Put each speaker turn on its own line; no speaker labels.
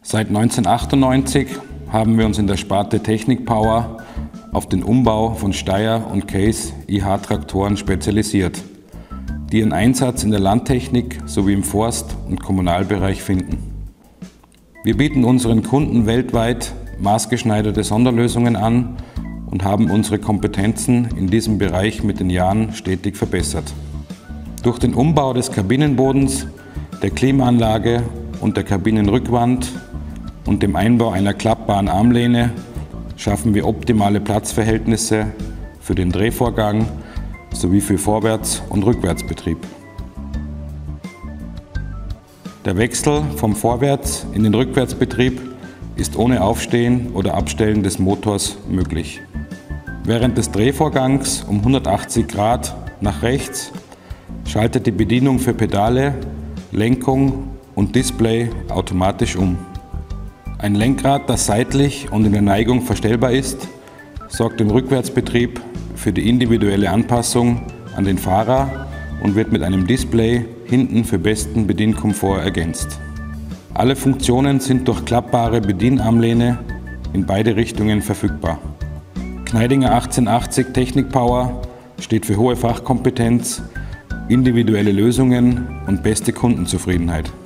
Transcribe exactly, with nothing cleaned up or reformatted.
Seit neunzehnhundertachtundneunzig haben wir uns in der Sparte Technik Power auf den Umbau von Steyr und Case I H-Traktoren spezialisiert, die ihren Einsatz in der Landtechnik sowie im Forst- und Kommunalbereich finden. Wir bieten unseren Kunden weltweit maßgeschneiderte Sonderlösungen an und haben unsere Kompetenzen in diesem Bereich mit den Jahren stetig verbessert. Durch den Umbau des Kabinenbodens, der Klimaanlage und der Kabinenrückwand und dem Einbau einer klappbaren Armlehne schaffen wir optimale Platzverhältnisse für den Drehvorgang sowie für Vorwärts- und Rückwärtsbetrieb. Der Wechsel vom Vorwärts- in den Rückwärtsbetrieb ist ohne Aufstehen oder Abstellen des Motors möglich. Während des Drehvorgangs um hundertachtzig Grad nach rechts schaltet die Bedienung für Pedale, Lenkung und Display automatisch um. Ein Lenkrad, das seitlich und in der Neigung verstellbar ist, sorgt im Rückwärtsbetrieb für die individuelle Anpassung an den Fahrer und wird mit einem Display hinten für besten Bedienkomfort ergänzt. Alle Funktionen sind durch klappbare Bedienarmlehne in beide Richtungen verfügbar. Kneidinger achtzehnhundertachtzig Technik Power steht für hohe Fachkompetenz, individuelle Lösungen und beste Kundenzufriedenheit.